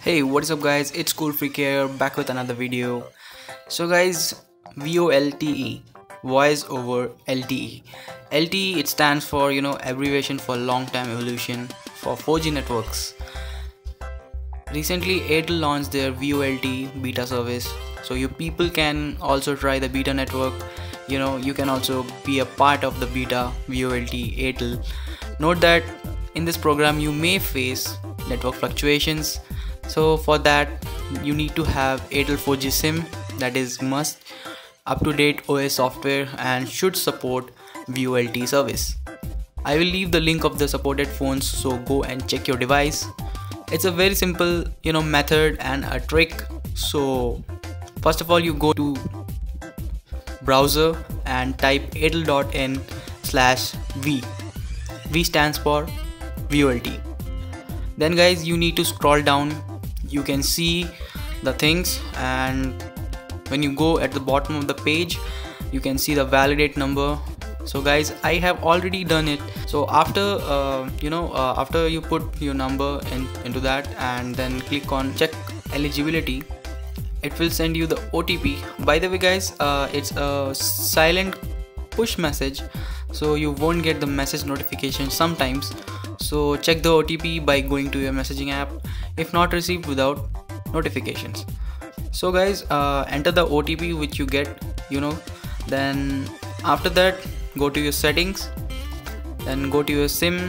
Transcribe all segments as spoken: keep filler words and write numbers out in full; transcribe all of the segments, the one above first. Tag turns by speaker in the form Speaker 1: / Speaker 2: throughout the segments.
Speaker 1: Hey, what is up guys, it's Cool Freak here, back with another video. So guys, V O L T E, voice over L T E. L T E, it stands for, you know, abbreviation for long time evolution for four G networks. Recently Airtel launched their V O L T E beta service, so you people can also try the beta network. You know, you can also be a part of the beta V O L T E Airtel. Note that in this program you may face network fluctuations. So for that you need to have Airtel four G SIM, that is must, up-to-date O S software, and should support V O L T E service. I will leave the link of the supported phones, so go and check your device. It's a very simple, you know, method and a trick. So first of all, you go to browser and type airtel dot in slash v. V stands for V O L T E. Then guys, you need to scroll down. You can see the things, and when you go at the bottom of the page you can see the validate number. So guys, I have already done it. So after uh, you know uh, after you put your number in, into that and then click on check eligibility, it will send you the O T P. By the way guys, uh, it's a silent push message, so you won't get the message notification sometimes. So check the O T P by going to your messaging app if not received without notifications. So guys, uh, enter the O T P which you get, you know. Then after that, go to your settings, then go to your SIM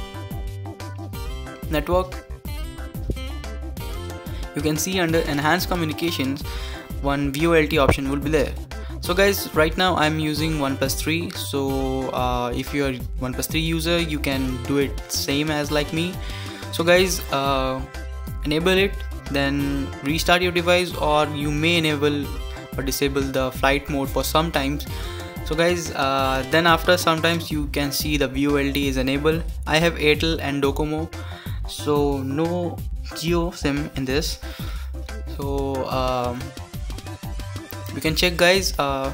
Speaker 1: network. You can see under enhanced communications one V O L T E option will be there. So guys, right now I'm using one plus three, so uh, if you are one plus three user you can do it same as like me. So guys, uh, enable it, then restart your device, or you may enable or disable the flight mode for some times. So guys, uh, then after sometimes you can see the V O L T E is enabled. I have Airtel and Docomo, so no Jio SIM in this. So um, you can check guys. Uh,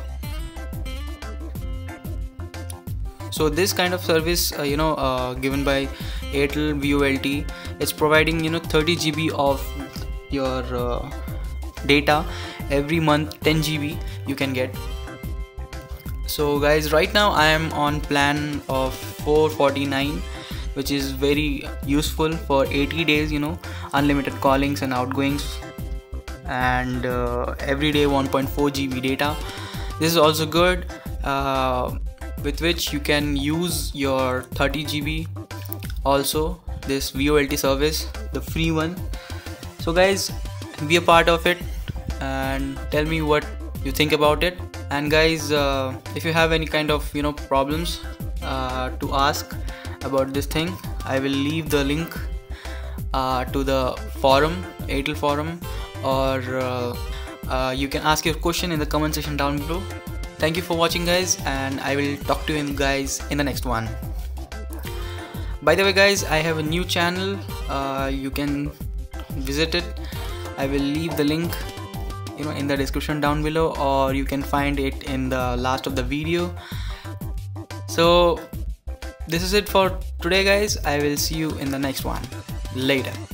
Speaker 1: so this kind of service, uh, you know, uh, given by Airtel V O L T E, it's providing, you know, thirty G B of your uh, data every month. Ten G B you can get. So guys, right now I am on plan of four forty-nine, which is very useful for eighty days, you know, unlimited callings and outgoings, and uh, every day one point four G B data. This is also good, uh, with which you can use your thirty G B also, this V O L T E service, the free one. So guys, be a part of it and tell me what you think about it. And guys, uh, if you have any kind of, you know, problems uh, to ask about this thing, I will leave the link uh, to the forum, Airtel forum, or uh, uh, you can ask your question in the comment section down below. Thank you for watching guys, and I will talk to you guys in the next one. By the way guys, I have a new channel, uh, you can visit it. I will leave the link, you know, in the description down below, or you can find it in the last of the video. So this is it for today guys. I will see you in the next one. Later.